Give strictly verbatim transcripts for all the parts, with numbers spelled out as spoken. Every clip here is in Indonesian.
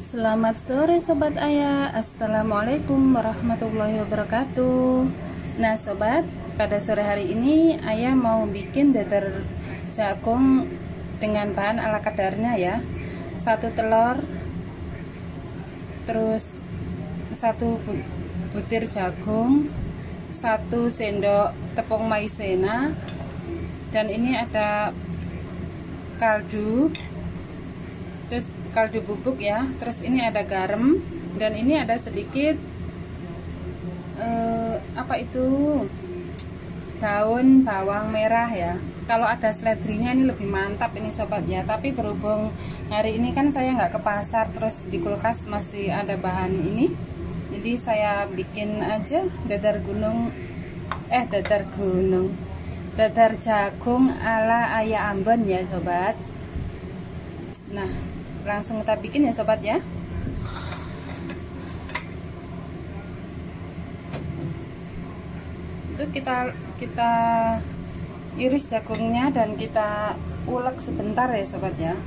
Selamat sore Sobat Ayah. Assalamualaikum warahmatullahi wabarakatuh. Nah Sobat, pada sore hari ini Ayah mau bikin dadar jagung dengan bahan ala kadarnya ya. Satu telur, terus satu butir jagung, satu sendok tepung maizena, dan ini ada kaldu, terus kaldu bubuk ya, terus ini ada garam, dan ini ada sedikit eh, apa itu daun bawang merah ya. Kalau ada seledrinya ini lebih mantap ini sobat ya, tapi berhubung hari ini kan saya nggak ke pasar, terus di kulkas masih ada bahan ini, jadi saya bikin aja dadar gunung eh dadar gunung dadar jagung ala Ayah Ambon ya sobat. Nah langsung kita bikin ya sobat ya. Itu kita kita iris jagungnya dan kita ulek sebentar ya sobat ya.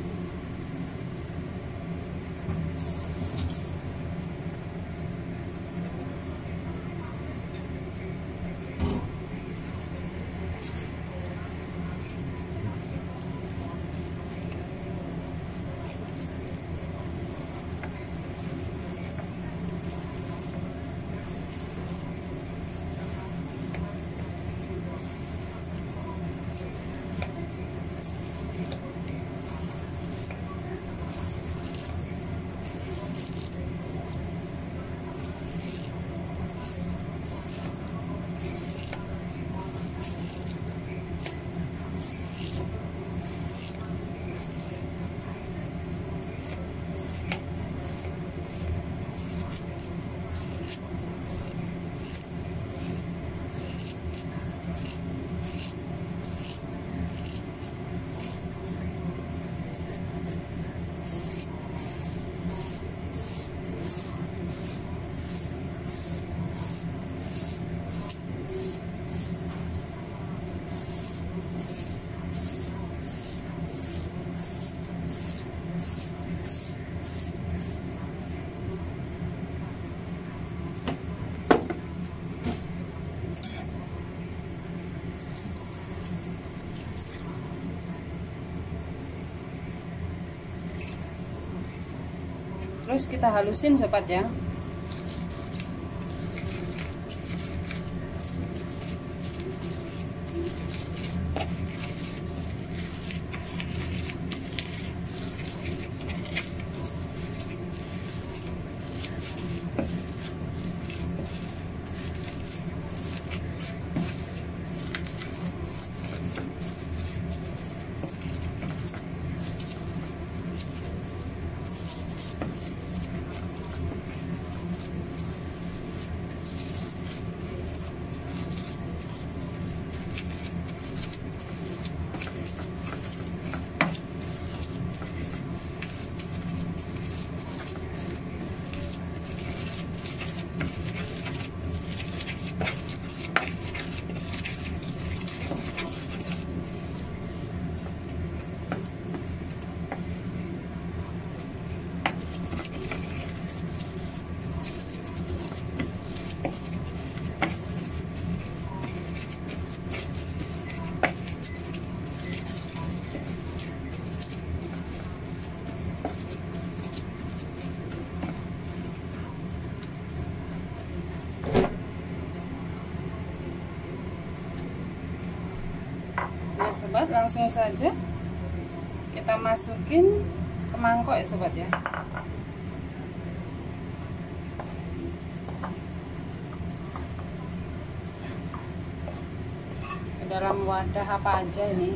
Terus kita halusin sobat ya. Nah sobat, langsung saja kita masukin ke mangkok ya sobat ya. Ke dalam wadah apa aja ini.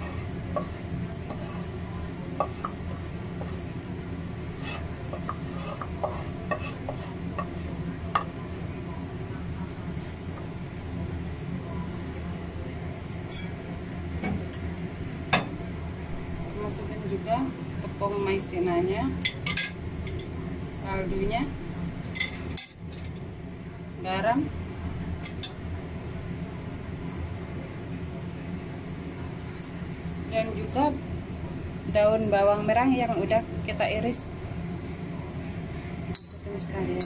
Masukin juga tepung maizenanya, kaldunya, garam, dan juga daun bawang merah yang udah kita iris ini sekalian.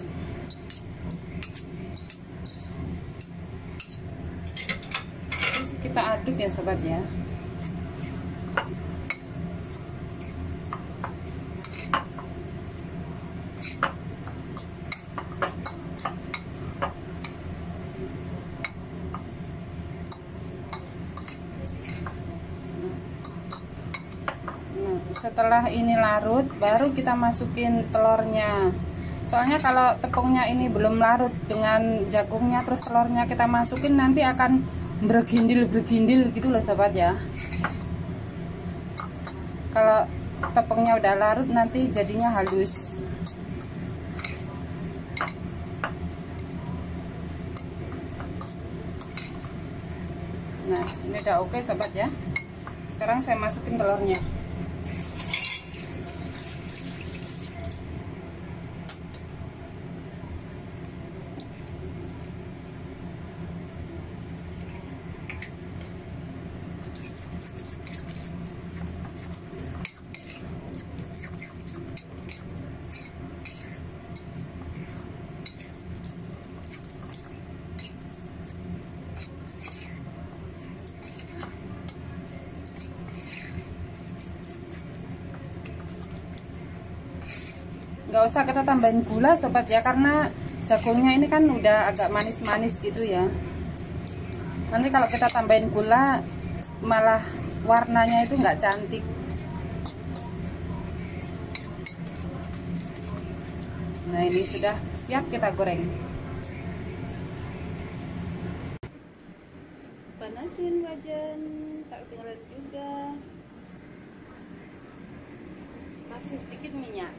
Terus kita aduk ya sobat ya. Setelah ini larut, baru kita masukin telurnya. Soalnya kalau tepungnya ini belum larut dengan jagungnya, terus telurnya kita masukin, nanti akan bergindil-bergindil gitu loh sobat ya. Kalau tepungnya udah larut, nanti jadinya halus. Nah, ini udah oke sobat ya. Sekarang saya masukin telurnya. Nggak usah kita tambahin gula sobat ya, karena jagungnya ini kan udah agak manis-manis gitu ya. Nanti kalau kita tambahin gula malah warnanya itu nggak cantik. Nah, ini sudah siap kita goreng. Panasin wajan, tak tinggalin juga. Kasih sedikit minyak.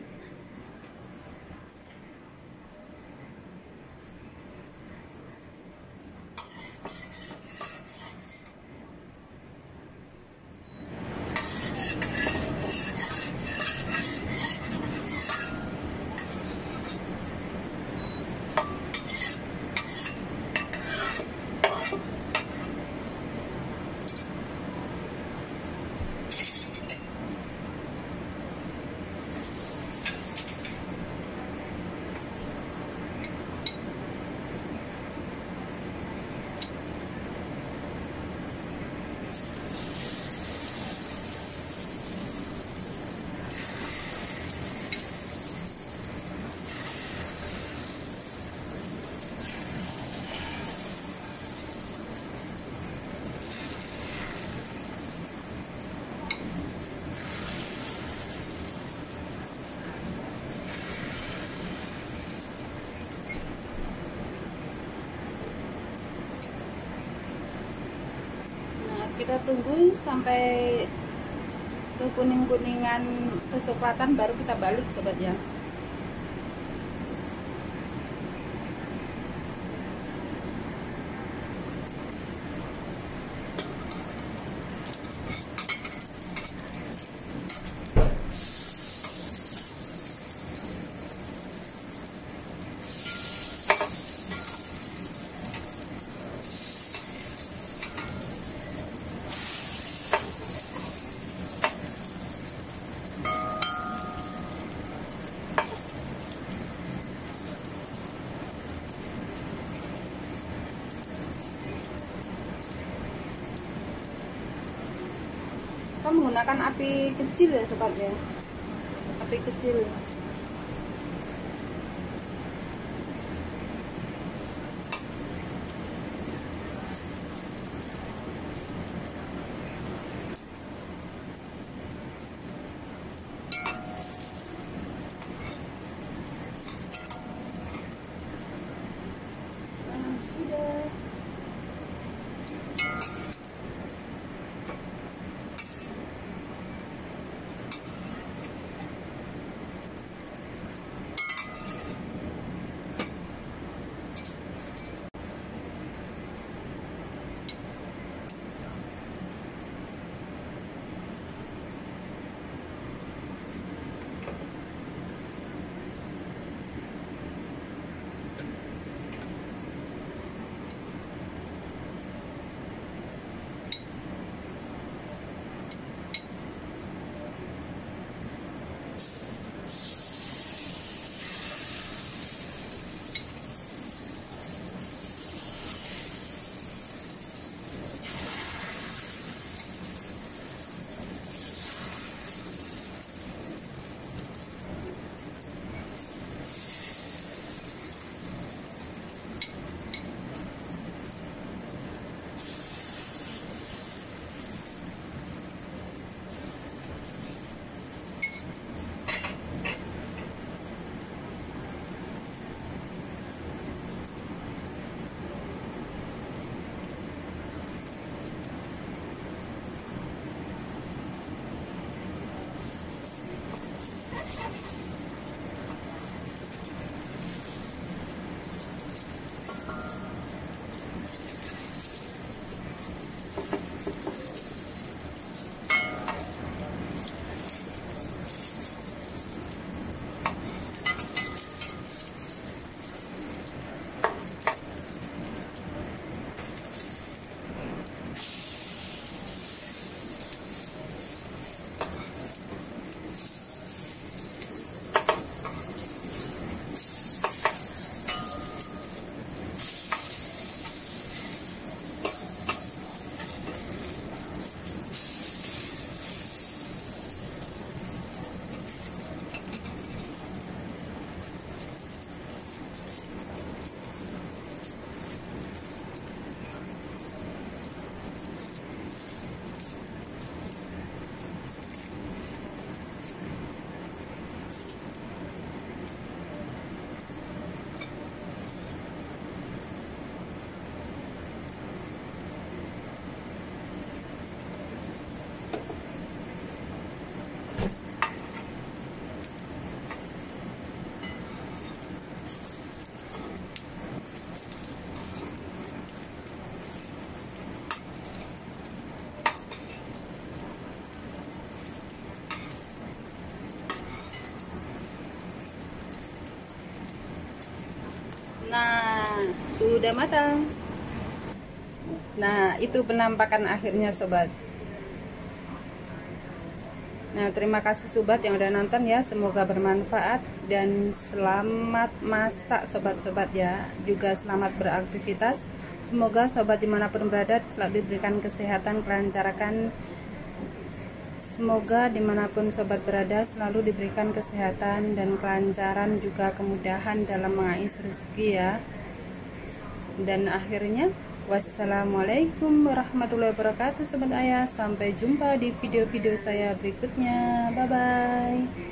Kita tunggu sampai ke kuning-kuningan kecoklatan, baru kita balik sobat ya. Kita menggunakan api kecil ya sobat ya, api kecil. Nah, sudah. Nah, sudah matang. Nah, itu penampakan akhirnya sobat. Nah, terima kasih sobat yang udah nonton ya. Semoga bermanfaat dan selamat masak sobat-sobat ya. Juga selamat beraktivitas. Semoga sobat dimanapun berada selalu diberikan kesehatan, kelancaran. Semoga dimanapun sobat berada selalu diberikan kesehatan dan kelancaran, juga kemudahan dalam mengais rezeki ya. Dan akhirnya wassalamualaikum warahmatullahi wabarakatuh sobat ayah. Sampai jumpa di video-video saya berikutnya. Bye bye.